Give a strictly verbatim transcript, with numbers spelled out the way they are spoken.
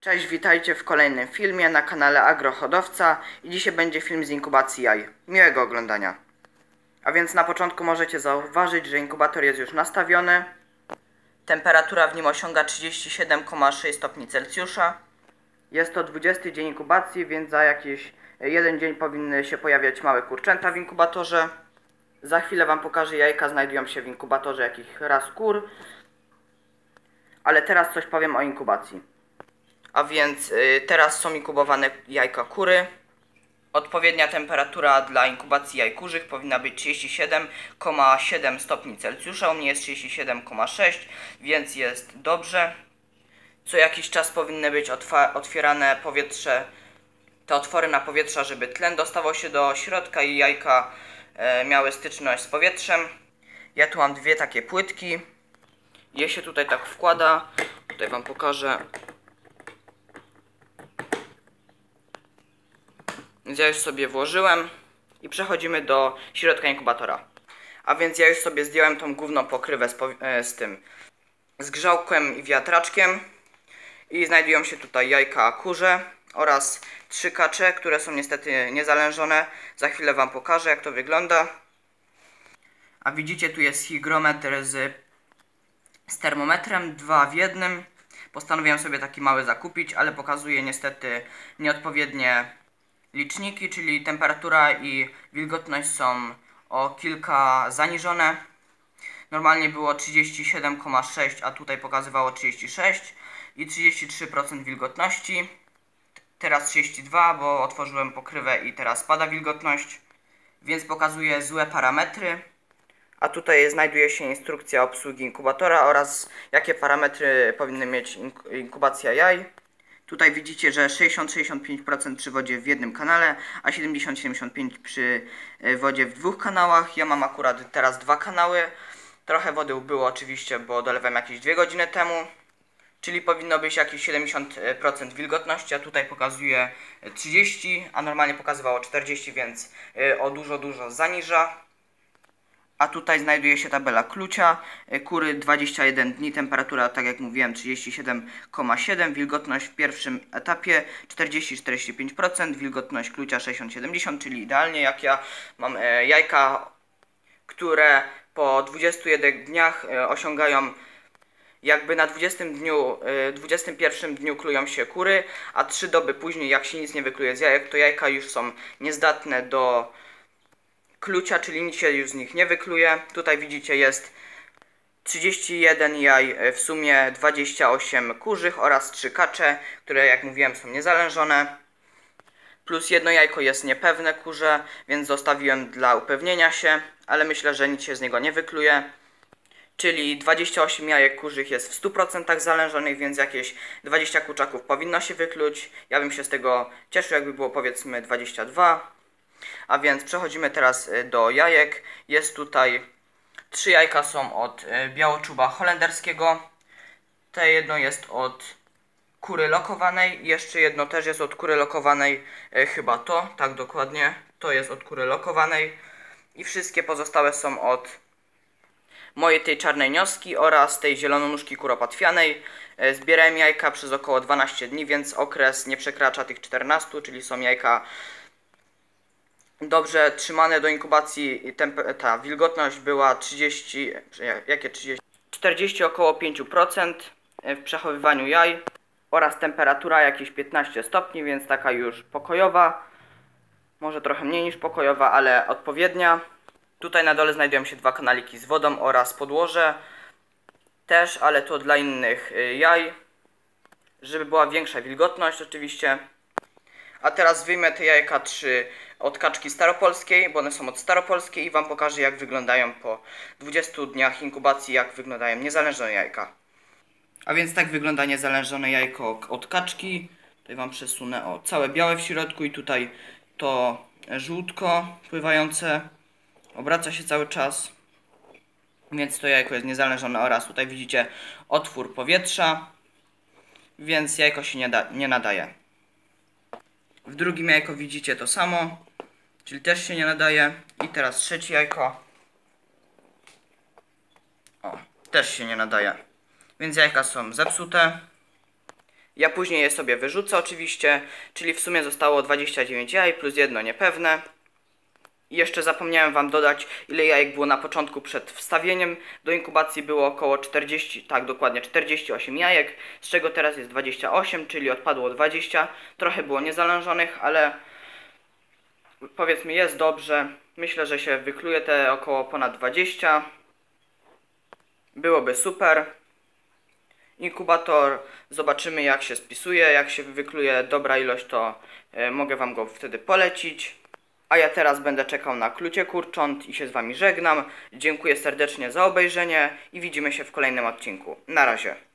Cześć, witajcie w kolejnym filmie na kanale Agrohodowca i dzisiaj będzie film z inkubacji jaj. Miłego oglądania. A więc na początku możecie zauważyć, że inkubator jest już nastawiony. Temperatura w nim osiąga trzydzieści siedem przecinek sześć stopni Celsjusza. Jest to dwudziesty dzień inkubacji, więc za jakiś jeden dzień powinny się pojawiać małe kurczęta w inkubatorze. Za chwilę Wam pokażę, jajka znajdują się w inkubatorze jakich ras kur. Ale teraz coś powiem o inkubacji. A więc y, teraz są inkubowane jajka kury. Odpowiednia temperatura dla inkubacji jaj kurzych powinna być trzydzieści siedem przecinek siedem stopni Celsjusza. U mnie jest trzydzieści siedem przecinek sześć, więc jest dobrze. Co jakiś czas powinny być otwierane powietrze, te otwory na powietrza, żeby tlen dostawał się do środka i jajka e, miały styczność z powietrzem. Ja tu mam dwie takie płytki. Je się tutaj tak wkłada. Tutaj Wam pokażę. Więc ja już sobie włożyłem i przechodzimy do środka inkubatora. A więc ja już sobie zdjąłem tą główną pokrywę z, z tym z grzałkiem i wiatraczkiem i znajdują się tutaj jajka kurze oraz trzy kacze, które są niestety niezalężone. Za chwilę Wam pokażę, jak to wygląda. A widzicie, tu jest hygrometr z, z termometrem, dwa w jednym. Postanowiłem sobie taki mały zakupić, ale pokazuje niestety nieodpowiednie liczniki, czyli temperatura i wilgotność są o kilka zaniżone. Normalnie było trzydzieści siedem przecinek sześć, a tutaj pokazywało trzydzieści sześć i trzydzieści trzy procent wilgotności. Teraz trzydzieści dwa, bo otworzyłem pokrywę i teraz spada wilgotność, więc pokazuje złe parametry. A tutaj znajduje się instrukcja obsługi inkubatora oraz jakie parametry powinny mieć inkubacja jaj. Tutaj widzicie, że sześćdziesiąt do sześćdziesięciu pięciu procent przy wodzie w jednym kanale, a siedemdziesiąt do siedemdziesięciu pięciu procent przy wodzie w dwóch kanałach. Ja mam akurat teraz dwa kanały. Trochę wody ubyło oczywiście, bo dolewałem jakieś dwie godziny temu. Czyli powinno być jakieś siedemdziesiąt procent wilgotności, a tutaj pokazuje trzydzieści, a normalnie pokazywało czterdzieści, więc o dużo, dużo zaniża. A tutaj znajduje się tabela klucia. Kury dwadzieścia jeden dni, temperatura, tak jak mówiłem, trzydzieści siedem przecinek siedem, wilgotność w pierwszym etapie czterdzieści do czterdziestu pięciu procent, wilgotność klucia sześćdziesiąt do siedemdziesięciu, czyli idealnie. Jak ja mam e, jajka, które po dwudziestu jeden dniach e, osiągają, jakby na dwudziestym dniu, e, dwudziestym pierwszym dniu klują się kury, a trzy doby później, jak się nic nie wykluje z jajek, to jajka już są niezdatne do klucia, czyli nic się już z nich nie wykluje. Tutaj widzicie, jest trzydzieści jeden jaj, w sumie dwadzieścia osiem kurzych oraz trzy kacze, które jak mówiłem są niezalężone. Plus jedno jajko jest niepewne kurze, więc zostawiłem dla upewnienia się, ale myślę, że nic się z niego nie wykluje. Czyli dwadzieścia osiem jajek kurzych jest w stu procentach zalężonych, więc jakieś dwadzieścia kurczaków powinno się wykluć. Ja bym się z tego cieszył, jakby było powiedzmy dwadzieścia dwa. A więc przechodzimy teraz do jajek. Jest tutaj trzy jajka są od białoczuba holenderskiego. Te jedno jest od kury lokowanej. Jeszcze jedno też jest od kury lokowanej. Chyba to, tak dokładnie. To jest od kury lokowanej. I wszystkie pozostałe są od mojej tej czarnej nioski oraz tej zielononóżki kuropatwianej. Zbierałem jajka przez około dwanaście dni, więc okres nie przekracza tych czternastu, czyli są jajka dobrze trzymane do inkubacji. Ta wilgotność była trzydzieści, jakie trzydzieści? czterdzieści około pięć procent w przechowywaniu jaj oraz temperatura jakieś piętnaście stopni, więc taka już pokojowa, może trochę mniej niż pokojowa, ale odpowiednia. Tutaj na dole znajdują się dwa kanaliki z wodą oraz podłoże też, ale to dla innych jaj, żeby była większa wilgotność oczywiście. A teraz wyjmę te jajka trzy od kaczki staropolskiej, bo one są od staropolskiej, i Wam pokażę, jak wyglądają po dwudziestu dniach inkubacji, jak wyglądają niezalężone jajka. A więc tak wygląda niezalężone jajko od kaczki. Tutaj Wam przesunę, o, całe białe w środku i tutaj to żółtko pływające obraca się cały czas. Więc to jajko jest niezalężone oraz tutaj widzicie otwór powietrza, więc jajko się nie, da, nie nadaje. W drugim jajko widzicie to samo, czyli też się nie nadaje. I teraz trzecie jajko. O, też się nie nadaje. Więc jajka są zepsute. Ja później je sobie wyrzucę oczywiście, czyli w sumie zostało dwadzieścia dziewięć jaj plus jedno niepewne. I jeszcze zapomniałem wam dodać, ile jajek było na początku przed wstawieniem. Do inkubacji było około czterdzieści, tak dokładnie czterdzieści osiem jajek, z czego teraz jest dwadzieścia osiem, czyli odpadło dwadzieścia. Trochę było niezalężonych, ale powiedzmy jest dobrze. Myślę, że się wykluje te około ponad dwadzieścia. Byłoby super. Inkubator, zobaczymy jak się spisuje, jak się wykluje dobra ilość, to e, mogę wam go wtedy polecić. A ja teraz będę czekał na klucie kurcząt i się z wami żegnam. Dziękuję serdecznie za obejrzenie i widzimy się w kolejnym odcinku. Na razie.